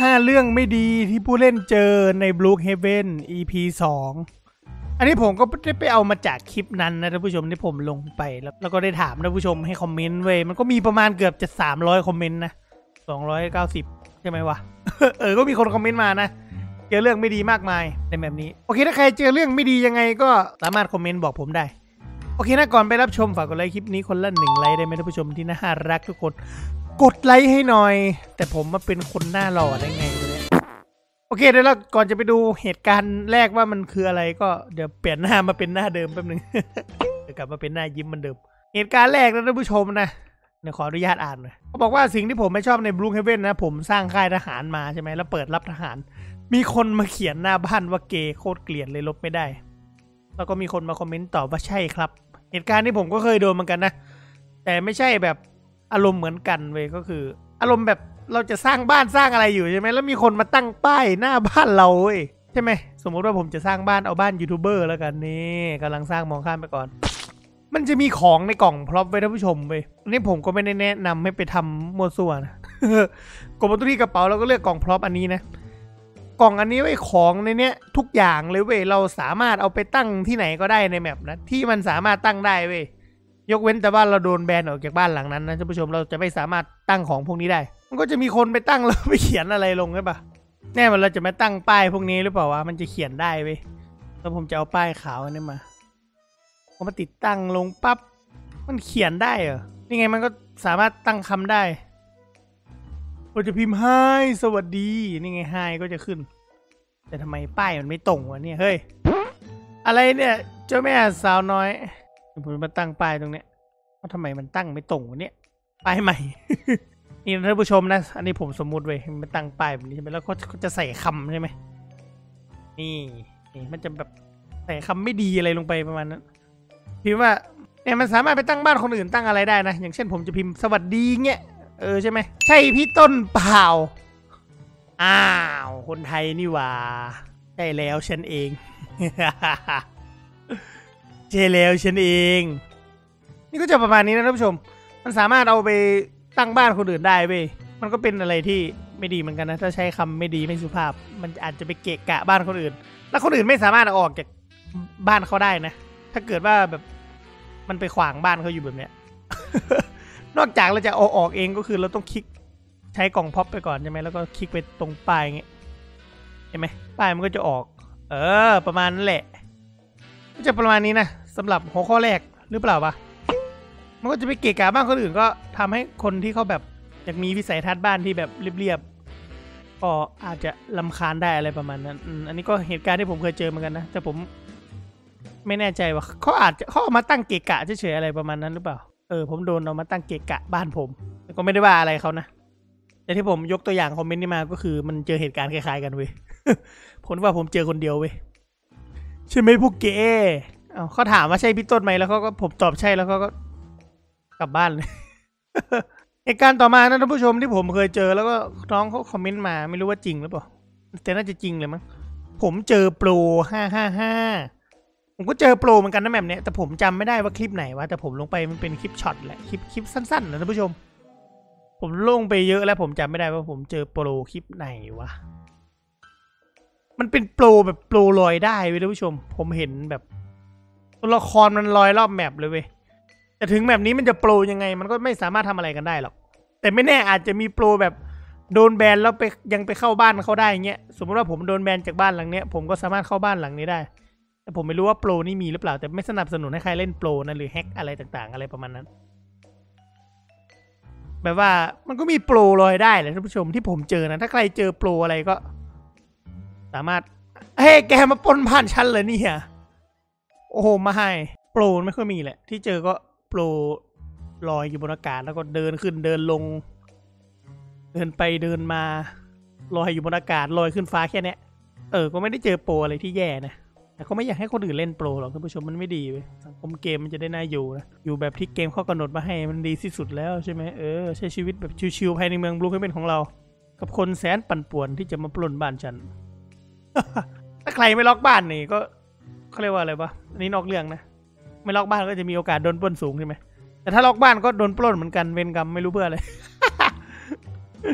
5 เรื่องไม่ดีที่ผู้เล่นเจอใน Brookhaven EP 2อันนี้ผมก็ได้ไปเอามาจากคลิปนั้นนะท่านผู้ชมที่ผมลงไปแล้วก็ได้ถามท่านผู้ชมให้คอมเมนต์เว้ยมันก็มีประมาณเกือบจะ300คอมเมนต์นะ290ใช่ไหมวะ ก็มีคนคอมเมนต์มานะเจอเรื่องไม่ดีมากมายในแบบนี้โอเคถ้าใครเจอเรื่องไม่ดียังไงก็สามารถคอมเมนต์บอกผมได้โอเคนะก่อนไปรับชมฝากกดไลค์คลิปนี้คนละ1 ไลค์ได้ไหมท่านผู้ชมที่น่ารักทุกคนกดไลค์ให้หน่อยแต่ผมมาเป็นคนหน้าหล่อได้ไงเนี่ยโอเคเดี๋ยวเราก่อนจะไปดูเหตุการณ์แรกว่ามันคืออะไรก็เดี๋ยวเปลี่ยนหน้ามาเป็นหน้าเดิมแป๊บนึง เดี๋ยวกลับมาเป็นหน้ายิ้มเหมือนเดิมเหตุการณ์แรกนะท่านผู้ชมนะเดี๋ยวขออนุญาตอ่านหน่อยเขาบอกว่าสิ่งที่ผมไม่ชอบใน Brookhaven นะผมสร้างค่ายทหารมาใช่ไหมแล้วเปิดรับทหารมีคนมาเขียนหน้าบ้านว่าเกย์โคตรเกลียดเลยลบไม่ได้แล้วก็มีคนมาคอมเมนต์ตอบว่าใช่ครับเหตุการณ์ที่ผมก็เคยโดนเหมือนกันนะแต่ไม่ใช่แบบอารมณ์เหมือนกันเว้ยก็คืออารมณ์แบบเราจะสร้างบ้านสร้างอะไรอยู่ใช่ไหมแล้วมีคนมาตั้งป้ายหน้าบ้านเราเว้ยใช่ไหมสมมติว่าผมจะสร้างบ้านเอาบ้านยูทูบเบอร์แล้วกันนี่กำลังสร้างมองข้ามไปก่อนมันจะมีของในกล่องพร็อพไว้ท่านผู้ชมเว้ยอันนี้ผมก็ไม่ได้แนะนำให้ไปทำมั่วซั่วนะ กดมาที่กระเป๋าแล้วก็เลือกกล่องพร็อพอันนี้นะกล่องอันนี้ไว้ของในเนี้ยทุกอย่างเลยเว้ยเราสามารถเอาไปตั้งที่ไหนก็ได้ในแมปนะที่มันสามารถตั้งได้เว้ยยกเว้นแต่ว่าเราโดนแบนออกจากบ้านหลังนั้นนะท่านผู้ชมเราจะไม่สามารถตั้งของพวกนี้ได้มันก็จะมีคนไปตั้งแล้วไปเขียนอะไรลงใช่ปะแน่มันเราจะมาตั้งป้ายพวกนี้หรือเปล่าวะมันจะเขียนได้เว้ยแล้วผมจะเอาป้ายขาวอันนี้มาผมมาติดตั้งลงปั๊บมันเขียนได้เหรอนี่ไงมันก็สามารถตั้งคำได้เราจะพิมพ์ให้สวัสดีนี่ไงให้ก็จะขึ้นแต่ทำไมป้ายมันไม่ตรงวะเนี่ยเฮ้ยอะไรเนี่ยเจ้าแม่สาวน้อยผมมาตั้งป้ายตรงเนี้ยว่าทำไมมันตั้งไม่ตรงวะเนี่ยป้ายใหม่ นี่ท่านผู้ชมนะอันนี้ผมสมมุติไว้มันตั้งป้ายแบบนี้ใช่ไหมแล้วก็จะใส่คำใช่ไหมนี่มันจะแบบใส่คำไม่ดีอะไรลงไปประมาณนั้นพิมพ์ว่าเนี่ยมันสามารถไปตั้งบ้านคนอื่นตั้งอะไรได้นะอย่างเช่นผมจะพิมพ์สวัสดีเงี้ยใช่ไหมใช่พี่ต้นเปล่าอ้าวคนไทยนี่หว่าใช่แล้วฉันเอง ใช่แล้วฉันเองนี่ก็จะประมาณนี้นะท่านผู้ชมมันสามารถเอาไปตั้งบ้านคนอื่นได้เว้ยมันก็เป็นอะไรที่ไม่ดีเหมือนกันนะถ้าใช้คำไม่ดีไม่สุภาพมันอาจจะไปเกะกะบ้านคนอื่นแล้วคนอื่นไม่สามารถเอาออกจากบ้านเขาได้นะถ้าเกิดว่าแบบมันไปขวางบ้านเขาอยู่แบบเนี้ย นอกจากเราจะเอาออกเองก็คือเราต้องคลิกใช้กล่องพ็อปไปก่อนใช่ไหมแล้วก็คลิกไปตรงป้ายอย่างเงี้ยเห็นไหมป้ายมันก็จะออกประมาณนั้นแหละก็จะประมาณนี้นะสำหรับหัวข้อแรกหรือเปล่าวะมันก็จะไปเกะกะบ้านคนอื่นก็ทำให้คนที่เขาแบบอยากมีวิสัยทัศน์บ้านที่แบบเรียบๆก็อาจจะรำคาญได้อะไรประมาณนั้นอันนี้ก็เหตุการณ์ที่ผมเคยเจอเหมือนกันนะแต่ผมไม่แน่ใจว่าเขาเอามาตั้งเกะกะเฉยๆอะไรประมาณนั้นหรือเปล่าผมโดนเอามาตั้งเกะกะบ้านผมแต่ก็ไม่ได้ว่าอะไรเขานะแต่ที่ผมยกตัวอย่างคอมเมนต์นี้มาก็คือมันเจอเหตุการณ์คล้ายๆกันเว้ย ผมว่าผมเจอคนเดียวเว้ยใช่ไหมพวกเก๋เขาถามว่าใช่พี่ต้นไหมแล้วเขาก็ผมตอบใช่แล้วเขาก็กลับบ้านเลย เหตุการณ์ต่อมานะท่านผู้ชมที่ผมเคยเจอแล้วก็น้องเขาคอมเมนต์มาไม่รู้ว่าจริงหรือเปล่าแต่น่าจะจริงเลยมั้งผมเจอโปร555ผมก็เจอโปรเหมือนกันนะแบบเนี้ยแต่ผมจำไม่ได้ว่าคลิปไหนวะแต่ผมลงไปมันเป็นคลิปช็อตแหละคลิปสั้นๆนะท่านผู้ชมผมลงไปเยอะแล้วผมจำไม่ได้ว่าผมเจอโปรคลิปไหนวะมันเป็นโปรแบบโปรลอยได้เว้ยท่านผู้ชมผมเห็นแบบตัวละครมันลอยรอบแมปเลยเว้ยแต่ถึงแบบนี้มันจะโปรยังไงมันก็ไม่สามารถทำอะไรกันได้หรอกแต่ไม่แน่อาจจะมีโปรแบบโดนแบนแล้วไปยังไปเข้าบ้านเขาได้เงี้ยสมมติว่าผมโดนแบนจากบ้านหลังเนี้ยผมก็สามารถเข้าบ้านหลังนี้ได้แต่ผมไม่รู้ว่าโปรนี่มีหรือเปล่าแต่ไม่สนับสนุนให้ใครเล่นโปรนะหรือแฮกอะไรต่างๆอะไรประมาณนั้นแบบว่ามันก็มีโปรลอยได้เลยท่านผู้ชมที่ผมเจอนะถ้าใครเจอโปรอะไรก็สามารถเฮ้ยแกมาปนผ่านชั้นเลยนี่ฮะโอ้โหมาให้โปรไม่ค่อยมีแหละที่เจอก็โปรลอยอยู่บนอากาศแล้วก็เดินขึ้นเดินลงเดินไปเดินมาลอยอยู่บนอากาศลอยขึ้นฟ้าแค่นี้ก็ไม่ได้เจอโปรอะไรที่แย่นะแต่เขาไม่อยากให้คนอื่นเล่นโปรหรอกท่านผู้ชมมันไม่ดีเว้ยสังคมเกมมันจะได้น่าอยู่นะอยู่แบบที่เกมเขากำหนดมาให้มันดีที่สุดแล้วใช่ไหมใช้ชีวิตแบบชิวๆภายในเมืองบลูคเฮเวนของเรากับคนแสนปั่นป่วนที่จะมาปล้นบ้านฉัน ถ้าใครไม่ล็อกบ้านนี่ก็เขาเรียกว่าอะไรวะอันนี้นอกเรื่องนะไม่ล็อกบ้านก็จะมีโอกาสโดนปล้นสูงใช่ไหมแต่ถ้าล็อกบ้านก็โดนปล้นเหมือนกันเวรกรรมไม่รู้เพื่ออะไร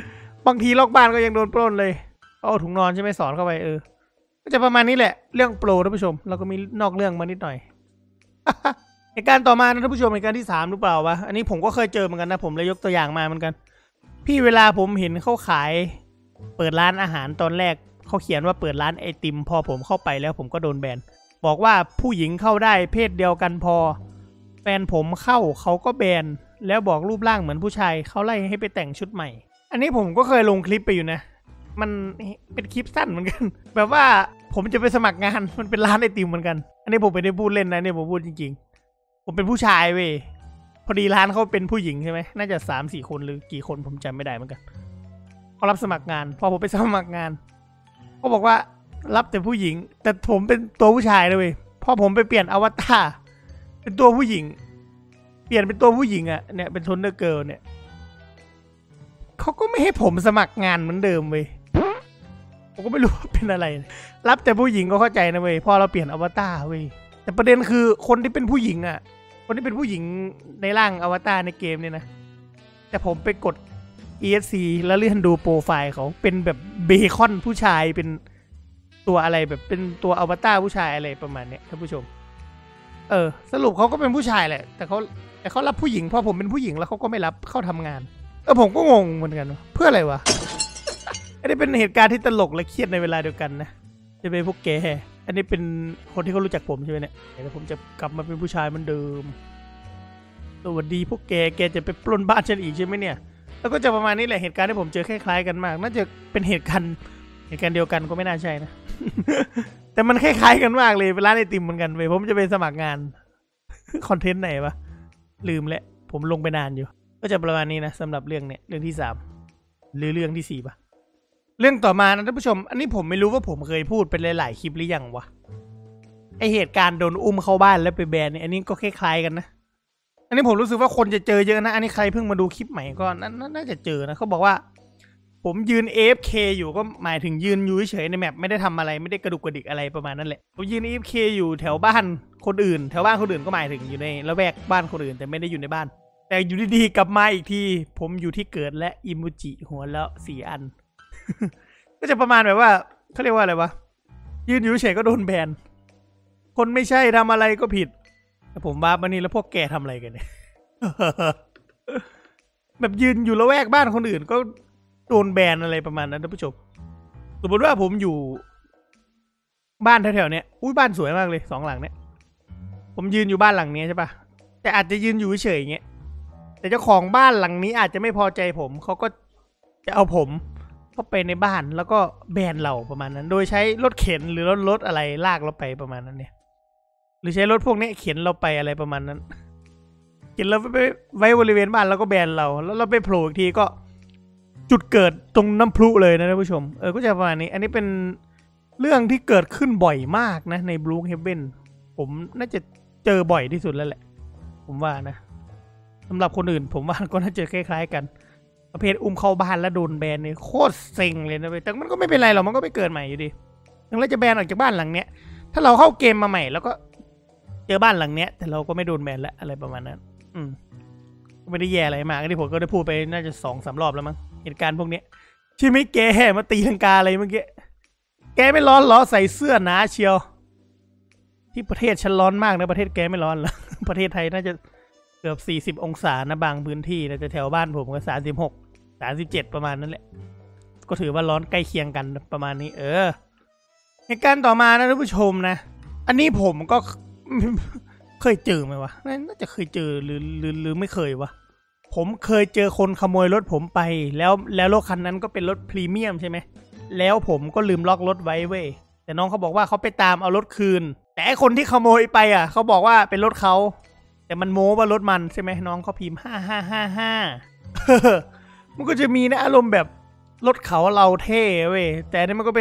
บางทีล็อกบ้านก็ยังโดนปล้นเลยเอาถุงนอนใช่ไหมสอนเข้าไปก็จะประมาณนี้แหละเรื่องโปรท่านผู้ชมเราก็มีนอกเรื่องมานิดหน่อย เหตุการณ์ต่อมานะท่านผู้ชมเหตุการณ์ที่3หรือเปล่าวะอันนี้ผมก็เคยเจอเหมือนกันนะผมเลยยกตัวอย่างมาเหมือนกันพี่เวลาผมเห็นเขาขายเปิดร้านอาหารตอนแรกเขาเขียนว่าเปิดร้านไอติมพอผมเข้าไปแล้วผมก็โดนแบนบอกว่าผู้หญิงเข้าได้เพศเดียวกันพอแฟนผมเข้าเขาก็แบนแล้วบอกรูปร่างเหมือนผู้ชายเขาไล่ให้ไปแต่งชุดใหม่อันนี้ผมก็เคยลงคลิปไปอยู่นะมันเป็นคลิปสั้นเหมือนกันแบบว่าผมจะไปสมัครงานมันเป็นร้านไอติมเหมือนกันอันนี้ผมไม่ได้พูดเล่นนะเนี่ยผมพูดจริงๆผมเป็นผู้ชายเว้ยพอดีร้านเขาเป็นผู้หญิงใช่ไหมน่าจะ3-4 คนหรือกี่คนผมจำไม่ได้เหมือนกันเขารับสมัครงานพอผมไปสมัครงานเขาบอกว่ารับแต่ผู้หญิงแต่ผมเป็นตัวผู้ชายเลยเว้ยพอผมไปเปลี่ยนอวตารเป็นตัวผู้หญิงเปลี่ยนเป็นตัวผู้หญิงอะเนี่ยเป็นทนเดอร์เกิร์ลเนี่ยเขาก็ไม่ให้ผมสมัครงานเหมือนเดิมเว้ยผมก็ไม่รู้ว่าเป็นอะไรรับแต่ผู้หญิงก็เข้าใจนะเว้ยพอเราเปลี่ยนอวตารเว้ยแต่ประเด็นคือคนที่เป็นผู้หญิงอะคนที่เป็นผู้หญิงในร่างอวตารในเกมเนี่ยนะแต่ผมไปกด ESC แล้วเลื่อนดูโปรไฟล์เขาเป็นแบบเบคอนผู้ชายเป็นตัวอะไรแบบเป็นตัวอวตารผู้ชายอะไรประมาณนี้ท่านผู้ชมสรุปเขาก็เป็นผู้ชายแหละแต่เขารับผู้หญิงพอผมเป็นผู้หญิงแล้วเขาก็ไม่รับเข้าทำงานผมก็งงเหมือนกันเพื่ออะไรวะ อันนี้เป็นเหตุการณ์ที่ตลกและเครียดในเวลาเดียวกันนะจะเป็นพวกแกอันนี้เป็นคนที่เขารู้จักผมใช่ไหมเนี่ยเดี๋ยวผมจะกลับมาเป็นผู้ชายเหมือนเดิมสวัสดีพวกแกจะไปปล้นบ้านฉันอีกใช่ไหมเนี่ยแล้วก็จะประมาณนี้แหละเหตุการณ์ที่ผมเจอคล้ายๆกันมากน่าจะเป็นเหตุการณ์เดียวกันก็ไม่น่าใช่นะ แต่มันคล้ายๆกันมากเลยเป็นร้านไอติมเหมือนกันเว้ยผมจะไปสมัครงานคอนเทนต์ไหนวะลืมแล้วผมลงไปนานอยู่ก็จะประมาณนี้นะสำหรับเรื่องเนี่ยเรื่องที่3หรือเรื่องที่4ปะเรื่องต่อมานะท่านผู้ชมอันนี้ผมไม่รู้ว่าผมเคยพูดเป็นหลายๆคลิปหรือยังวะไอเหตุการณ์โดนอุ้มเข้าบ้านแล้วไปแบนเนี่ยอันนี้ก็คล้ายๆกันนะอันนี้ผมรู้สึกว่าคนจะเจอเยอะนะอันนี้ใครเพิ่งมาดูคลิปใหม่ก็น่าจะเจอนะเขาบอกว่าผมยืน AFK อยู่ก็หมายถึงยืนอยู่เฉยในแมปไม่ได้ทำอะไรไม่ได้กระดุกกระดิกอะไรประมาณนั้นแหละผมยืน AFK อยู่แถวบ้านคนอื่นแถวบ้านคนอื่นก็หมายถึงอยู่ในละแวกบ้านคนอื่นแต่ไม่ได้อยู่ในบ้านแต่อยู่ดีๆกลับมาอีกทีผมอยู่ที่เกิดและอิมูจิหัวแล้ว4 อัน ก็จะประมาณแบบว่าเขาเรียกว่าอะไรวะยืนอยู่เฉยก็โดนแบนคนไม่ใช่ทำอะไรก็ผิดแต่ผมบ้าวันนี้แล้วพวกแกทำอะไรกันเนี่ย แบบยืนอยู่ละแวกบ้านคนอื่นก็โดนแบนอะไรประมาณนั้นท่านผู้ชมสมมติว่าผมอยู่บ้านแถวๆเนี้ยอุ้ยบ้านสวยมากเลย2 หลังเนี้ยผมยืนอยู่บ้านหลังนี้ใช่ปะแต่อาจจะยืนอยู่เฉยอย่างเงี้ยแต่เจ้าของบ้านหลังนี้อาจจะไม่พอใจผมเขาก็จะเอาผมเข้าไปในบ้านแล้วก็แบนเราประมาณนั้นโดยใช้รถเข็นหรือรถอะไรลากเราไปประมาณนั้นเนี่ยหรือใช้รถพวกนี้เข็นเราไปอะไรประมาณนั้นเข็นเราไปไว้บริเวณบ้านแล้วก็แบนเราแล้วเราไปโผล่อีกทีก็จุดเกิดตรงน้ำพุเลยนะท่านผู้ชมก็จะประมาณนี้อันนี้เป็นเรื่องที่เกิดขึ้นบ่อยมากนะใน Blue Heaven ผมน่าจะเจอบ่อยที่สุดแล้วแหละผมว่านะสำหรับคนอื่นผมว่าก็น่าจะคล้ายๆกันประเภทอุ้มเข้าบ้านแล้วโดนแบนเนี่ยโคตรเซ็งเลยนะเว้ยแต่มันก็ไม่เป็นไรหรอกมันก็ไปเกิดใหม่อยู่ดีถึงเราจะแบนออกจากบ้านหลังเนี้ยถ้าเราเข้าเกมมาใหม่แล้วก็เจอบ้านหลังเนี้ยแต่เราก็ไม่โดนแบนแล้วอะไรประมาณนั้นไม่ได้แย่อะไรมากที่ผมก็ได้พูดไปน่าจะ2-3 รอบแล้วมั้งเหตุการณ์พวกนี้ใช่ไหมแกมาตีลังกาอะไรเมื่อกี้แกไม่ร้อนหรอใส่เสื้อหนาเชียวที่ประเทศฉันร้อนมากนะประเทศแกไม่ร้อนหรอ ประเทศไทยน่าจะเกือบ40 องศานะบางพื้นที่นะแต่แถวบ้านผมก็36-37ประมาณนั้นแหละก็ถือว่าร้อนใกล้เคียงกันประมาณนี้เหตุการณ์ต่อมานะท่านผู้ชมนะอันนี้ผมก็ เคยเจอไหมวะน่าจะเคยเจอหรือไม่เคยวะผมเคยเจอคนขโมยรถผมไปแล้วรถคันนั้นก็เป็นรถพรีเมียมใช่ไหมแล้วผมก็ลืมล็อกรถไว้เว้ยแต่น้องเขาบอกว่าเขาไปตามเอารถคืนแต่ไอคนที่ขโมยไปเขาบอกว่าเป็นรถเขาแต่มันโม้ว่ารถมันใช่ไหมน้องเขาพิมพ์5555มันก็จะมีนะอารมณ์แบบรถเขาเราเท่เว้ยแต่นี่มันก็เป็น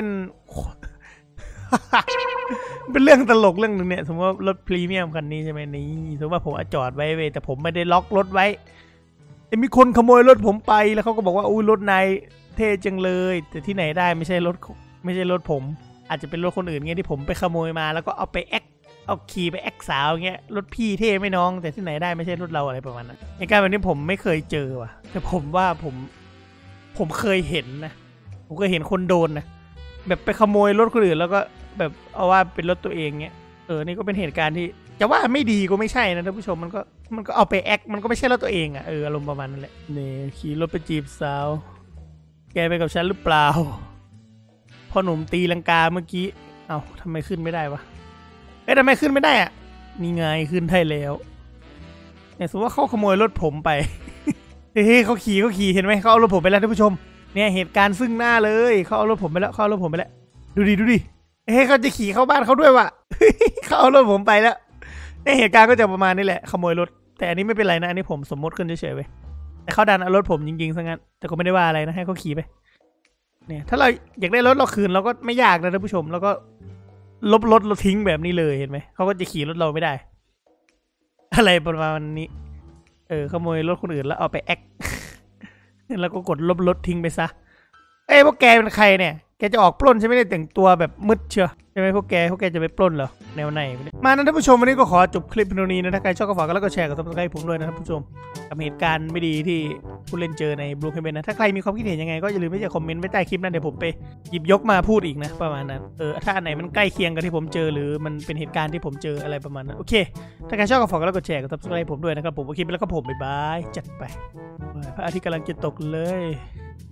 เป็นเรื่องตลกเรื่องหนึ่งเนี่ยสมมติว่ารถพรีเมียมคันนี้ใช่ไหมนี่สมมติว่าผมจอดไว้เว้ยแต่ผมไม่ได้ล็อกรถไว้แต่มีคนขโมยรถผมไปแล้วเขาก็บอกว่าอุ้ยรถนายเท่จังเลยแต่ที่ไหนได้ไม่ใช่รถผมอาจจะเป็นรถคนอื่นเงี้ยที่ผมไปขโมยมาแล้วก็เอาไปเอาขี่ไปแอคสาวเงี้ยรถพี่เท่ไม่น้องแต่ที่ไหนได้ไม่ใช่รถเราอะไรประมาณนั้นในการแบบนี้ผมไม่เคยเจอว่ะแต่ผมว่าผมผมเคยเห็นนะผมเคยเห็นคนโดนนะแบบไปขโมยรถคนอื่นแล้วก็แบบเอาว่าเป็นรถตัวเองเงี้ยนี่ก็เป็นเหตุการณ์ที่จะว่าไม่ดีก็ไม่ใช่นะท่านผู้ชมมันก็เอาไปแอคมันก็ไม่ใช่รถตัวเองอ่ะอารมณ์ประมาณนั้นแหละนี่ขี่รถไปจีบสาวแกไปกับฉันหรือเปล่าพอหนุ่มตีลังกาเมื่อกี้เอ้าทำไมขึ้นไม่ได้วะทำไมขึ้นไม่ได้อ่ะนี่ไงขึ้นได้แล้วเนี่ยสมมติว่าเขาขโมยรถผมไป เฮ้ยเขาขี่เห็นไหมเขาเอารถผมไปแล้วท่านผู้ชมเนี่ยเหตุการณ์ซึ่งหน้าเลยเขาเอารถผมไปแล้วดูดิเขาจะขี่เข้าบ้านเขาด้วยว่ะ เขาเอารถผมไปแล้วในเหตุการณ์ก็จะประมาณนี้แหละขโมยรถแต่อันนี้ไม่เป็นไรนะอันนี้ผมสมมติขึ้นเฉยๆไปแต่เขาดันเอารถผมจริงๆซะงั้นแต่ก็ไม่ได้ว่าอะไรนะให้เขาขี่ไปเนี่ยถ้าเราอยากได้รถเราคืนเราก็ไม่ยากนะท่านผู้ชมแล้วก็ลบรถเราทิ้งแบบนี้เลยเห็นไหมเขาก็จะขี่รถเราไม่ได้อะไรประมาณนี้ขโมยรถคนอื่นแล้วเอาไปแอค แล้วก็กดลบรถทิ้งไปซะพวกแกเป็นใครเนี่ยแกจะออกปล้นใช่ไหมเนี่ยแต่งตัวแบบมืดเชียวใช่ไหมพวกแกจะไปปล้นเหรอแนวไหนมานะท่านผู้ชมวันนี้ก็ขอจบคลิปเพียงเท่านี้นะถ้าใครชอบก็ฝากกันแล้วก็แชร์กับSubscribeผมด้วยนะท่านผู้ชมกับเหตุการณ์ไม่ดีที่ผู้เล่นเจอในบลูคเฮเว่นนะถ้าใครมีความคิดเห็นยังไงก็อย่าลืมที่จะคอมเมนต์ไว้ใต้คลิปนั้นเดี๋ยวผมไปหยิบยกมาพูดอีกนะประมาณนั้นถ้าอันไหนมันใกล้เคียงกับที่ผมเจอหรือมันเป็นเหตุการณ์ที่ผมเจออะไรประมาณนั้นโอเคถ้าใครชอบก็ฝากกันแล้วก็แชร์กับSubscribeผมด้วยนะครับผมโอเคไปแล้วก็ผมบ๊ายบายจัดไปพระอาทิตย์กำลังจะตกเลย